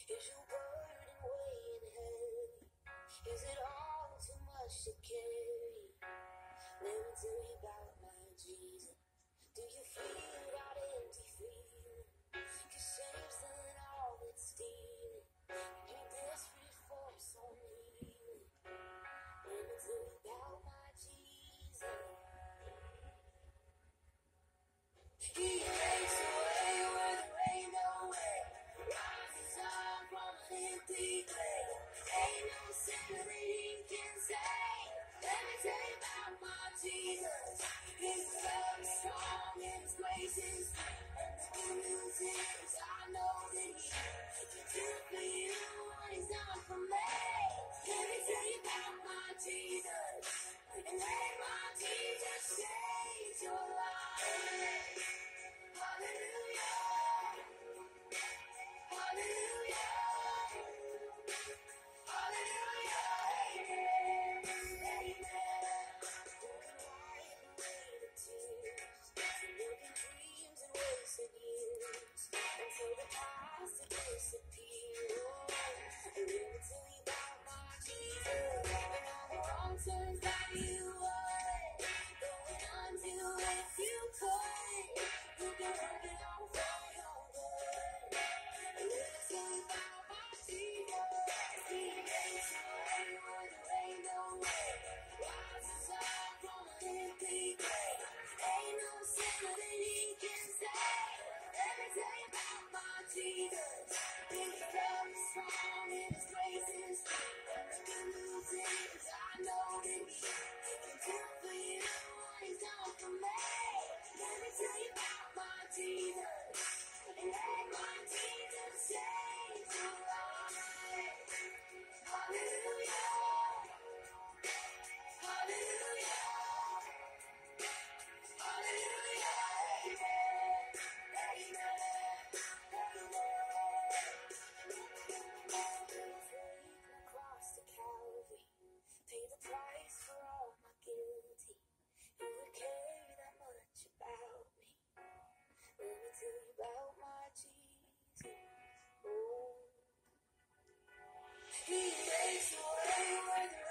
Is your burden weighing heavy? Is it all too much to carry? Let me tell you about my Jesus. Do you feel that empty feeling? 'Cause shame's done all it's stealing. You're desperate for some healing. Let me tell you about my Jesus. He makes a way where there ain't no way. Rises up from an empty grave. Ain't no sinner that he can save. Let me tell you about my Jesus. His love is strong and his grace is free. And the good news is I know that he can do for you what he's done for me. Let me tell you about my Jesus. And let my Jesus change your life. Hallelujah. Hallelujah. Hallelujah. Amen. Amen. Who can wipe away the tears from broken dreams and wasted years until the past to disappear? And let me tell you about my Jesus and all the wrong turns that you would going undo if you could. You can work it out for your good. And let me tell you about my Jesus. He makes a way where there ain't no way. Rises up from an empty grave. Ain't no sinner that he can save. Let me tell you about my Jesus. His love is strong and his grace is free. And the good news is I know that he can do for you what he's done for me. Let me tell you about my Jesus. And let my Jesus change your life. Hallelujah. Hallelujah. Hallelujah. Amen. Amen. Across the Calvary, pay the price for all my guilty. Who would care that much about me? Let me tell you about my Jesus. Oh, he makes a way where there